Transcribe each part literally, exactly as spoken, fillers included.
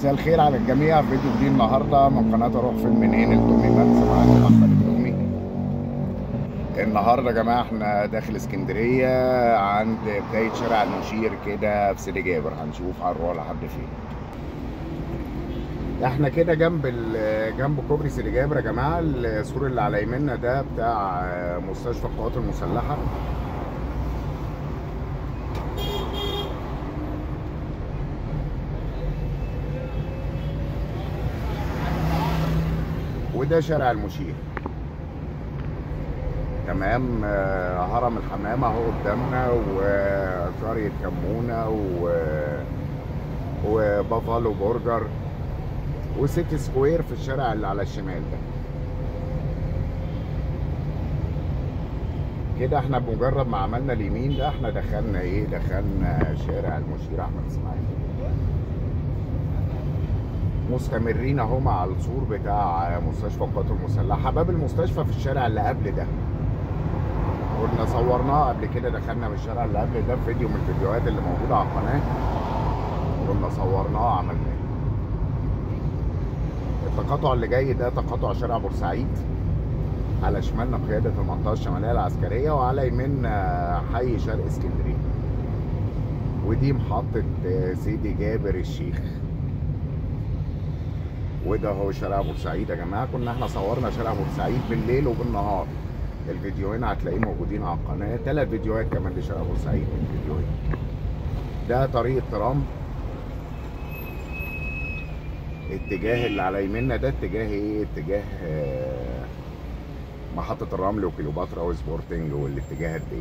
مساء الخير على الجميع. فيديو جديد النهارده من قناه اروح فين منين التومي ماكس. معاكم احمد التومي. النهارده يا جماعه احنا داخل اسكندريه عند بدايه شارع المشير كده في سيدي جابر. هنشوف هنروح لحد فين. احنا كده جنب جنب كوبري سيدي جابر يا جماعه. السور اللي على يمنا ده بتاع مستشفى القوات المسلحه. وده شارع المشير. تمام. هرم الحمامة اهو قدامنا، وقرية كمونة و... وبافالو برجر وسيتي سكوير في الشارع اللي على الشمال ده. كده احنا بمجرد ما عملنا اليمين ده احنا دخلنا ايه دخلنا شارع المشير احمد اسماعيل. مستمرين اهو مع السور بتاع مستشفى القوات المسلحه. باب المستشفى في الشارع اللي قبل ده، كنا صورناه قبل كده. دخلنا من الشارع اللي قبل ده في فيديو من الفيديوهات اللي موجوده على القناه، كنا صورناه عملناه. التقاطع اللي جاي ده تقاطع شارع بورسعيد. على شمالنا قياده المنطقه الشماليه العسكريه، وعلى يميننا حي شرق اسكندريه. ودي محطه سيدي جابر الشيخ. وده هو شارع بورسعيد يا جماعه. كنا احنا صورنا شارع بورسعيد بالليل وبالنهار. الفيديوهين هتلاقيه موجودين على القناه. ثلاث فيديوهات كمان لشارع بورسعيد من الفيديوهين. ده طريق الترام. اتجاه اللي على يميننا ده اتجاه ايه؟ اتجاه محطه الرمل وكليوباترا وسبورتنج والاتجاهات دي.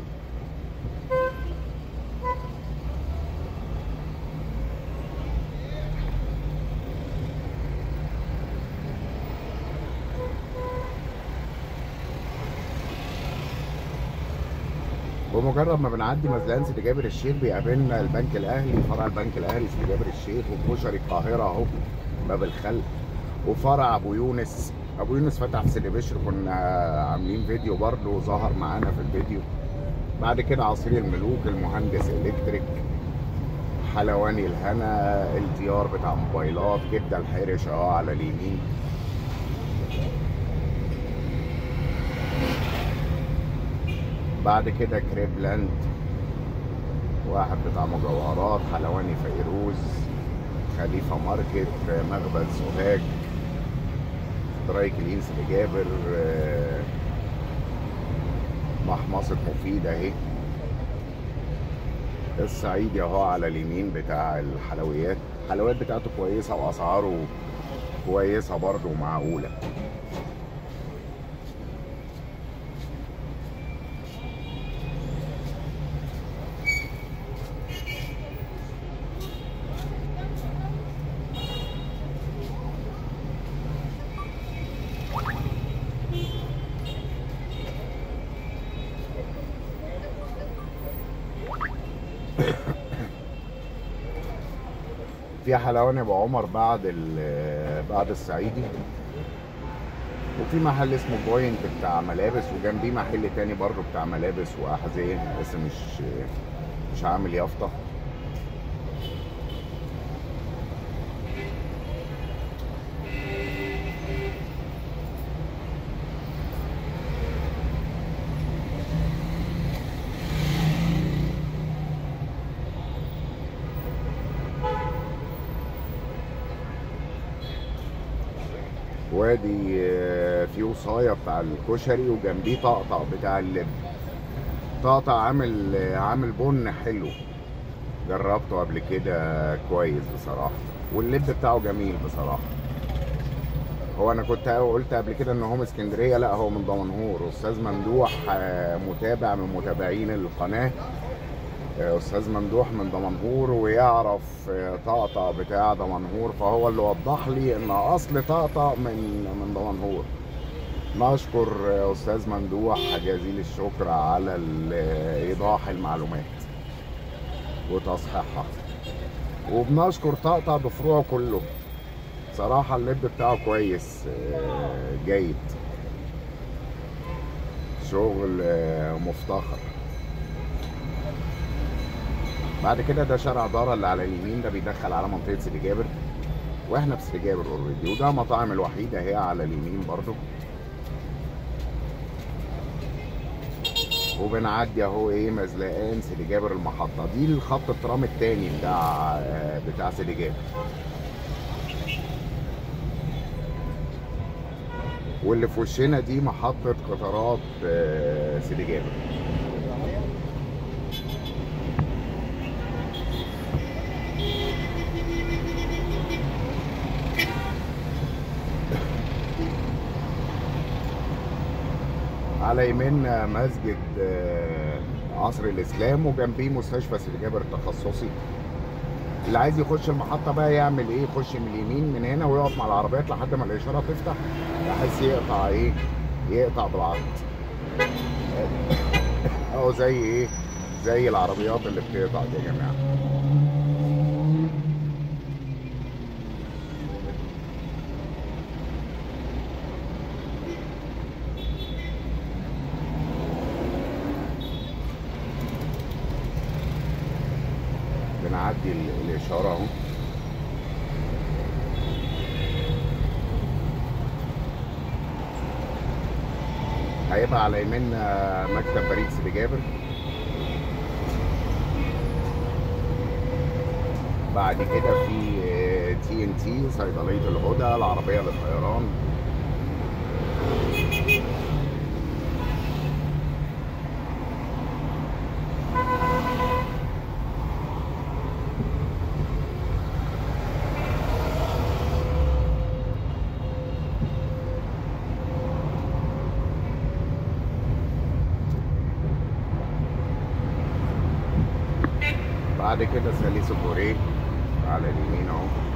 بمجرد ما بنعدي مزلقان سيدي جابر الشيخ بيقابلنا البنك الاهلي، فرع البنك الاهلي سيدي جابر الشيخ، وكشري القاهره اهو باب الخلق، وفرع ابو يونس. ابو يونس فتح في سيدي بشر، كنا عاملين فيديو برضه ظهر معانا في الفيديو. بعد كده عصير الملوك، المهندس الكتريك، حلواني الهنا، التيار بتاع موبايلات، كبده الحرش اهو على اليمين. بعد كده كريبلاند، واحد بتاع مجوهرات، حلواني فيروز، خليفه ماركت، مخبز سوهاج، دراي كلين سيدي جابر، محمصه مفيد اهي. الصعيدي اهو على اليمين بتاع الحلويات. الحلويات بتاعته كويسه واسعاره كويسه برضه ومعقوله. في حلواني ابو عمر بعد بعد الصعيدي. وفي محل اسمه بوينت بتاع ملابس، وجنبيه محل تاني برضه بتاع ملابس واحذيه بس مش مش عامل يافطه. وادي في وصايه بتاع الكشري، وجنبيه طقطق بتاع اللب. طقطق عامل عامل بن حلو، جربته قبل كده كويس بصراحه، واللب بتاعه جميل بصراحه. هو انا كنت قلت قبل كده ان هو من اسكندريه، لا هو من دمنهور. استاذ ممدوح متابع من متابعين القناه، استاذ ممدوح من دمنهور ويعرف طقطق بتاع دمنهور، فهو اللي وضح لي ان اصل طقطق من من دمنهور. نشكر استاذ ممدوح جزيل الشكر على ايضاح المعلومات وتصحيحها. وبنشكر طقطق بفروعه كله صراحه. اللب بتاعه كويس جيد، شغل مفتخر. بعد كده ده شارع دارة اللي على اليمين ده، بيدخل على منطقة سيدي جابر. واحنا في سيدي جابر اوريدي، وده مطاعم الوحيده هي على اليمين برضو. وبنعدي اهو ايه مزلقان سيدي جابر المحطه دي، الخط الترام التاني بتاع بتاع سيدي جابر. واللي في وشنا دي محطه قطارات آه، سيدي جابر. على يميننا مسجد آه، عصر الاسلام، وجنبيه مستشفى سيدي جابر التخصصي. اللي عايز يخش المحطه بقى يعمل ايه؟ يخش من اليمين من هنا ويقف مع العربيات لحد ما الاشاره تفتح، بحيث يقطع ايه؟ يقطع بالعرض. اهو زي ايه؟ زي العربيات اللي بتقطع دي يا جماعه. بنعدي ال- الاشاره اهو. هيبقى على يميننا مكتب بريد سيدي جابر. بعد كده في تي ان تي صيدليه الهدى، العربيه للطيران. بعد كده ساليس كوريه على اليمين اهو.